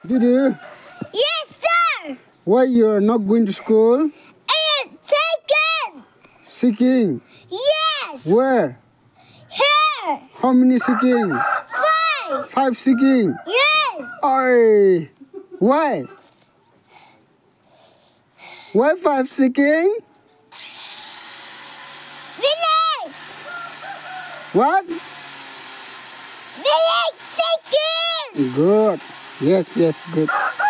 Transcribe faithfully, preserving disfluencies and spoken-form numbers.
Dudu, Yes, sir. why you are not going to school? And second. Seeking. Yes. Where? Here. How many seeking? Five. Five seeking. Yes. Oi. Why? Why five seeking? Village. What? Village second. Good. Yes, yes, good.